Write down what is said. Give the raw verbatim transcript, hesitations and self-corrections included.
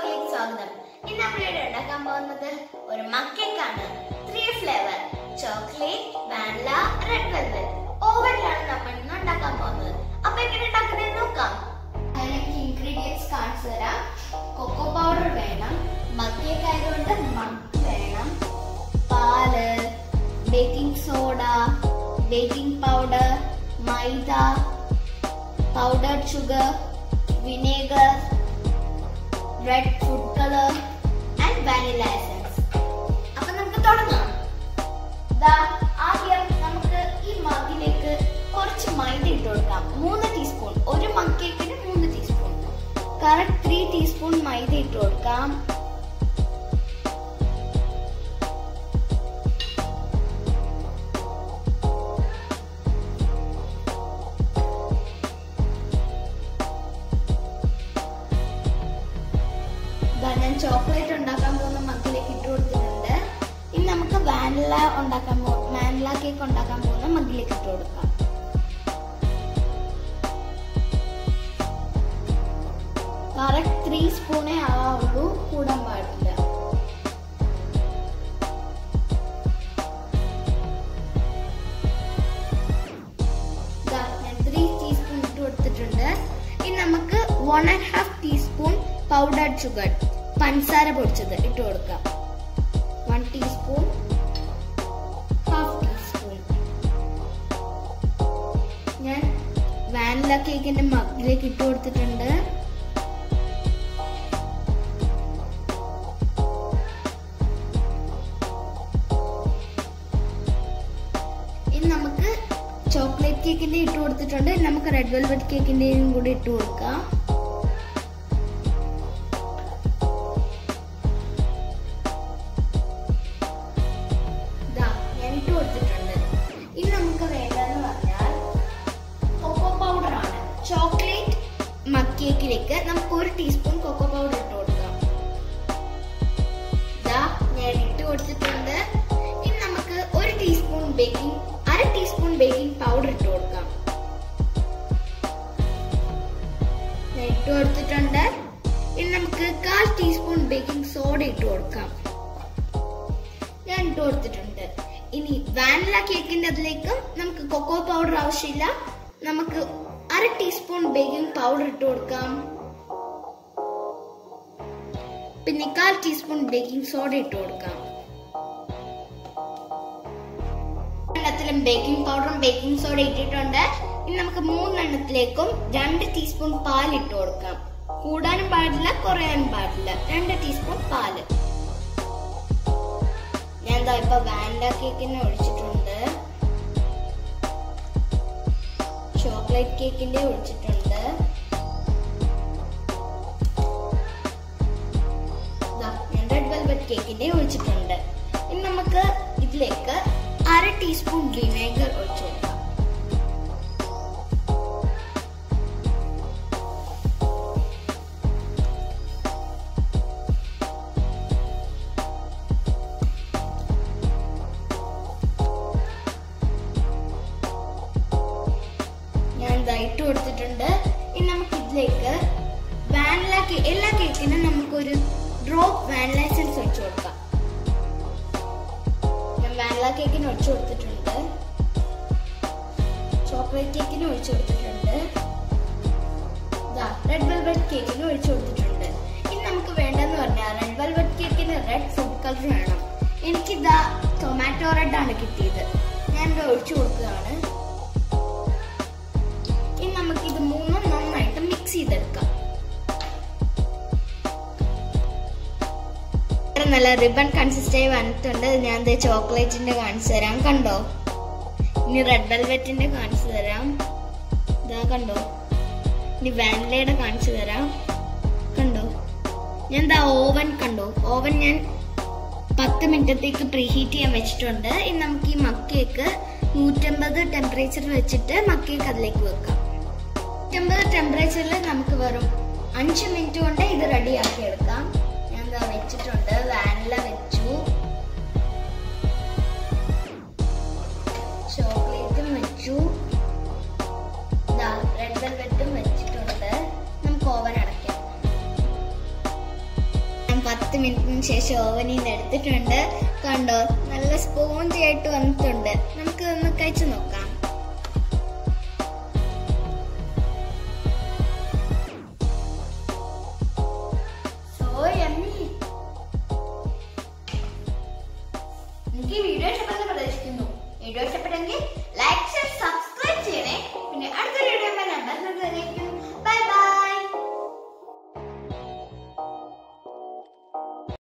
Chocolate സ്വാഗതം. ഇന്ന് നമ്മളിവിടെ ഉണ്ടാക്കാൻ പോകുന്നത് ഒരു മക്ക് കേക്ക് ആണ്. Three flavour chocolate, vanilla, red velvet. ഓവനിലാണ് നമ്മൾ ഇന്ന് ഉണ്ടാക്കാൻ പോകുന്നത്. അപ്പൊ എങ്ങനെ ഉണ്ടാക്കുന്നത് നോക്കാം. അതിലേക്ക് ഇൻഗ്രീഡിയൻസ് കാണിച്ചു തരാം. കൊക്കോ പൗഡർ വേണം, മക്ക് കേക്ക് ആയതുകൊണ്ട് മഗ് വേണം, പാല്, baking soda, baking powder, maida, powdered sugar, vinegar, red food color and vanilla essence. അപ്പോൾ നമുക്ക് തുടങ്ങാം. ദാ ആദ്യം നമുക്ക് ഈ മഗ്ഗിലേക്ക് കുറച്ച് മൈദ ഇട്ട് കൊടുക്കാം. മൂന്ന് ടീസ്പൂൺ, ഒരു മഗ് കേക്കിന് മൂന്ന് teaspoon. Correct three teaspoon maida ഇട്ട് കൊടുക്കാം. ഞാൻ ചോക്ലേറ്റ് ഉണ്ടാക്കാൻ പോകുന്ന മഗ്ഗിലേക്ക് ഇട്ട് കൊടുത്തിട്ടുണ്ട്. ഇനി നമുക്ക് വാനില ഉണ്ടാക്കാൻ വാനില കേക്ക് ഉണ്ടാക്കാൻ പോകുന്ന മഗ്ഗിലേക്ക് ഇട്ട് കൊടുക്കാം. കറക്റ്റ് ത്രീ സ്പൂണേ ആവുള്ളൂ, കൂടാൻ പാടില്ല. ഞാൻ ത്രീ ടീസ്പൂൺ ഇട്ട് കൊടുത്തിട്ടുണ്ട്. ഇനി നമുക്ക് one and half teaspoon powdered sugar, പഞ്ചസാര പൊടിച്ചത് ഇട്ട് കൊടുക്കാം. One teaspoon, half teaspoon. ഞാൻ വാനില കേക്കിന്റെ മഗ്ഗിലേക്ക് ഇട്ട് കൊടുത്തിട്ടുണ്ട്. ഇനി നമുക്ക് ചോക്ലേറ്റ് കേക്കിന്റെ ഇട്ട് കൊടുത്തിട്ടുണ്ട്. നമുക്ക് റെഡ് വെൽവെറ്റ് കേക്കിന്റെയും കൂടി ഇട്ട് കൊടുക്കാം. ഇനി നമുക്ക് വേണ്ടതെന്ന് പറഞ്ഞാൽ കൊക്കോ പൗഡർ ആണ്. ചോക്ലേറ്റ് മഗ് കേക്കിലേക്ക് നമുക്ക് ഒരു ടീസ്പൂൺ കൊക്കോ പൗഡർ ഇട്ട് കൊടുക്കാം. ഇതാ ഞാൻ ഇട്ട് കൊടുത്തിട്ടുണ്ട്. ഇനി നമുക്ക് ഒരു ടീസ്പൂൺ ബേക്കിംഗ് അര ടീസ്പൂൺ ബേക്കിംഗ് പൗഡർ ഇട്ട് കൊടുക്കാം. ഞാൻ ഇട്ട് കൊടുത്തിട്ടുണ്ട്. ഇനി നമുക്ക് കാൽ ടീസ്പൂൺ ബേക്കിംഗ് സോഡ ഇട്ട് കൊടുക്കാം. ഞാൻ ഇട്ട് കൊടുത്തിട്ടുണ്ട്. ഇനി വാനില കേക്കിന്റെ അതിലേക്ക് നമുക്ക് കൊക്കോ പൗഡർ ആവശ്യമില്ല. നമുക്ക് അര ടീസ്പൂൺ ബേക്കിംഗ് പൗഡർ ഇട്ട് കൊടുക്കാം. പിന്നെ കാൽ ടീസ്പൂൺ ബേക്കിംഗ് സോഡ ഇട്ട് കൊടുക്കാം. എണ്ണത്തിലും ബേക്കിംഗ് പൗഡറും ബേക്കിംഗ് സോഡ ഇട്ടിട്ടുണ്ട്. ഇനി നമുക്ക് മൂന്നെണ്ണത്തിലേക്കും രണ്ട് ടീസ്പൂൺ പാൽ ഇട്ട് കൊടുക്കാം. കൂടാനും പാടില്ല, കുറയാനും പാടില്ല. രണ്ട് ടീസ്പൂൺ പാല്. ഞാൻ ഇപ്പൊ വാനില കേക്കിനെ ഒഴിച്ചിട്ടുണ്ട്, ചോക്ലേറ്റ് കേക്കിന്റെ ഒഴിച്ചിട്ടുണ്ട്, ഞാൻ റെഡ് വെൽവെറ്റ് കേക്കിന്റെ ഒഴിച്ചിട്ടുണ്ട്. ഇനി നമുക്ക് ഇതിലേക്ക് അര ടീസ്പൂൺ വിനേഗർ ഒഴിച്ചു കൊടുക്കാം. ഇട്ട് കൊടുത്തിട്ടുണ്ട്. ഇനി നമുക്ക് ഇതിലേക്ക് വാനില എല്ലാ കേക്കിനും നമുക്കൊരു ഡ്രോപ്പ് വാനില എസൻസ് ഒഴിച്ചു കൊടുക്കാം. ഞാൻ വാനില കേക്കിന് ഒഴിച്ചു കൊടുത്തിട്ടുണ്ട്, ചോക്ലേറ്റ് കേക്കിന് ഒഴിച്ചു കൊടുത്തിട്ടുണ്ട്, റെഡ് വെൽവെറ്റ് കേക്കിന് ഒഴിച്ചു കൊടുത്തിട്ടുണ്ട്. ഇനി നമുക്ക് വേണ്ടെന്ന് പറഞ്ഞാൽ റെഡ് വെൽവെറ്റ് കേക്കിന് റെഡ് ഫുഡ് കളർ വേണം. എനിക്കിതാ ടൊമാറ്റോ റെഡ് ആണ് കിട്ടിയത്. ഞാൻ ഇത് ഒഴിച്ചു കൊടുക്കുകയാണ്. നമുക്ക് ഇത് മൂന്നും നന്നായിട്ട് മിക്സ് ചെയ്തെടുക്കാം. നല്ല റിബൺ കൺസിസ്റ്റൻസി വന്നിട്ടുണ്ട്. ഞാൻ ചോക്ലേറ്റിന്റെ കാണിച്ചു തരാം, കണ്ടോ? ഇനി റെഡ് വെൽവെറ്റിന്റെ കാണിച്ചു തരാം, ഇതാ കണ്ടോ? ഇനി വാനിലയുടെ കാണിച്ചു തരാം, കണ്ടോ? ഞാൻ എന്താ ഓവൻ കണ്ടോ? ഓവൻ ഞാൻ പത്ത് മിനിറ്റത്തേക്ക് പ്രീഹീറ്റ് ചെയ്യാൻ വെച്ചിട്ടുണ്ട്. ഇനി നമുക്ക് ഈ മഗ് കേക്ക് നൂറ്റമ്പത് ടെമ്പറേച്ചർ വെച്ചിട്ട് മഗ് കേക്ക് അതിലേക്ക് വെക്കാം. നൂറ്റമ്പത് ടെമ്പറേച്ചറിൽ നമുക്ക് വെറും അഞ്ച് മിനിറ്റ് കൊണ്ട് ഇത് റെഡിയാക്കി എടുക്കാം. ഞാൻ എന്താ വെച്ചിട്ടുണ്ട്, വാനില വെച്ചു, ചോക്ലേറ്റും വെച്ചു, റെഡ് വെൽവെറ്റും വെച്ചിട്ടുണ്ട്. നമുക്ക് ഓവൻ അടയ്ക്കാം. പത്ത് മിനിറ്റിന് ശേഷം ഓവനിൽ നിന്ന് എടുത്തിട്ടുണ്ട്. കണ്ടോ, നല്ല സ്പോഞ്ചി ആയിട്ട് വന്നിട്ടുണ്ട്.